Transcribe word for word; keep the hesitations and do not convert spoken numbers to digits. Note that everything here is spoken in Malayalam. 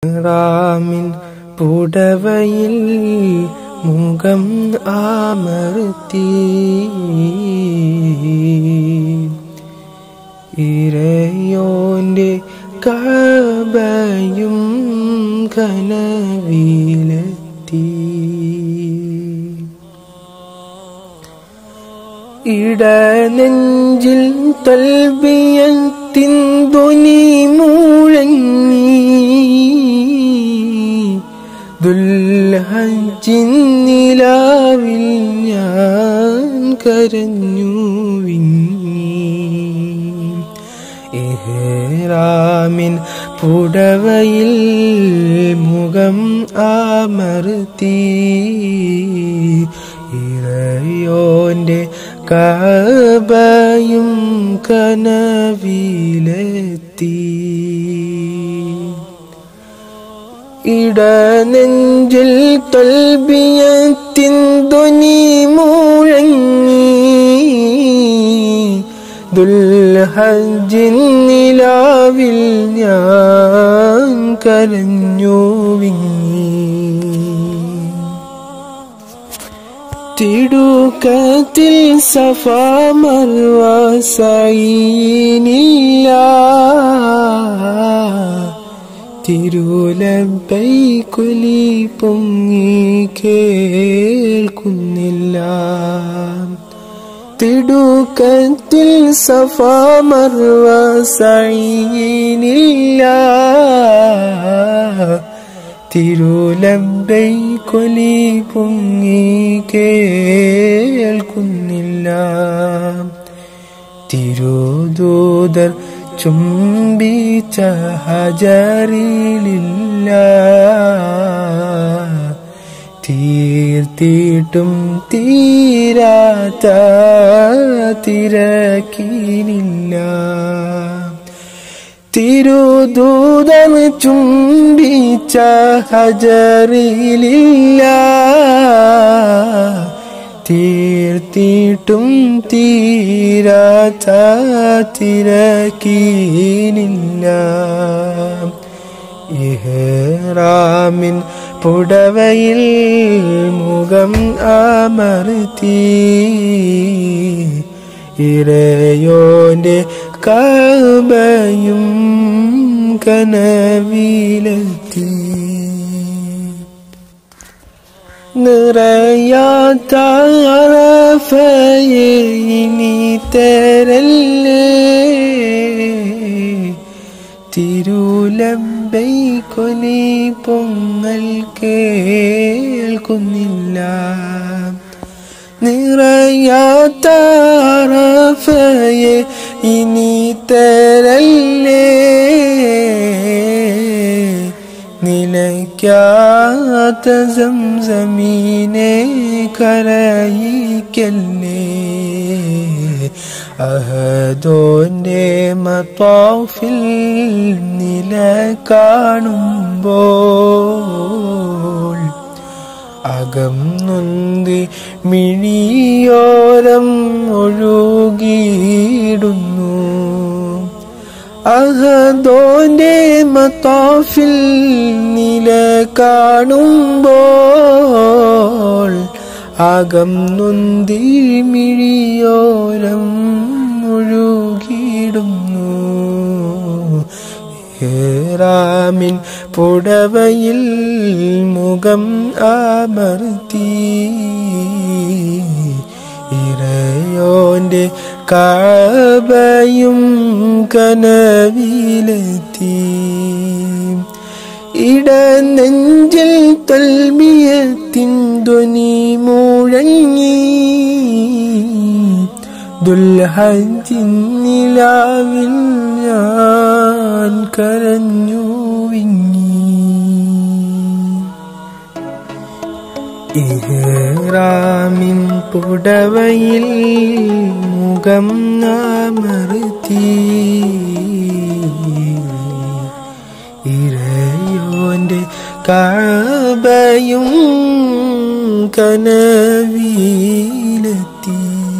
റാമിൻ പുടവയിൽ മുഖം അമർത്തി ഇറയോന്റെ കഅബയും കനവിലെത്തി. ഇടനെഞ്ചിൽ തൽബിയത്തിൻ ധ്വനി മുഴങ്ങി. ദുൽഹജ്ജിൻ നിലാവിൽ ഞാൻ കരഞ്ഞു വിങ്ങി. ഇഹ്റാമിൻ പുടവയിൽ മുഖം അമർത്തി ഇറയോന്റെ കഅബയും കനവിലെത്തി. ഇടനെഞ്ചിൽ തൽബിയത്തിൻ ധ്വനി മുഴങ്ങി. ദുൽഹജ്ജിൻ നിലാവിൽ ഞാൻ കരഞ്ഞു വിങ്ങി. തിടുക്കത്തിൽ സഫാ മർവ സഈനില്ല. തിരുലബ്ബൈക്കുലി പൊങ്ങി കേൾക്കുന്നില്ല. തിടുക്കത്തിൽ സഫാ മർവ സഈനില്ല. തിരുലബ്ബൈക്കുലി പൊങ്ങി കേൾക്കുന്നില്ല. തിരുദൂതർ ചുംബിച്ച ഹജറിലില്ല. തീർത്തിട്ടും തീരാത്ത തിരക്കിനില്ല. തിരുദൂതർ ചുംബിച്ച ഹജറിലില്ല. തീർത്തിട്ടും തീരാത്ത തിരക്കിനില്ല. ഇഹ്റാമിൻ പുടവയിൽ മുഖം അമർത്തി ഇറയോന്റെ കഅബയും കനവിലെത്തി. നിറയാത്ത അറഫയെ ഇനി തരല്ലേ. തിരുലബ്ബൈക്കുലി പൊങ്ങൽ കേൾക്കുന്നില്ല. നിറയാത്ത അറഫയെ ഇനി തരല്ലേ. നിലയ്ക്കാത്ത സംസമീനെ കരയിക്കല്ലേ. അഹദോന്റെ മത്വാഫിൽ നില കാണുമ്പോൾ അകം നൊന്തി മിഴിയോരം ഒഴുകിയിടുന്നു. അഹദോന്റെ മത്വാഫിൽ നില കാണുമ്പോൾ അകം നൊന്തി മിഴിയോരം ഒഴുകിയിടുന്നു. ഇഹ്റാമിൻ പുടവയിൽ മുഖം അമർത്തി ഇറയോന്റെ കഅബയും കനവിലെത്തി. ഇടനെഞ്ചിൽ തൽബിയത്തിൻ ധ്വനി മുഴങ്ങി. ദുൽഹജ്ജിൻ നിലാവിൽ ഞാൻ കരഞ്ഞു വിങ്ങി. ഇഹ്റാമിൻ പുടവയിൽ മുഖം അമർത്തി ഇറയോന്റെ കഅബയും കനവിലെത്തി.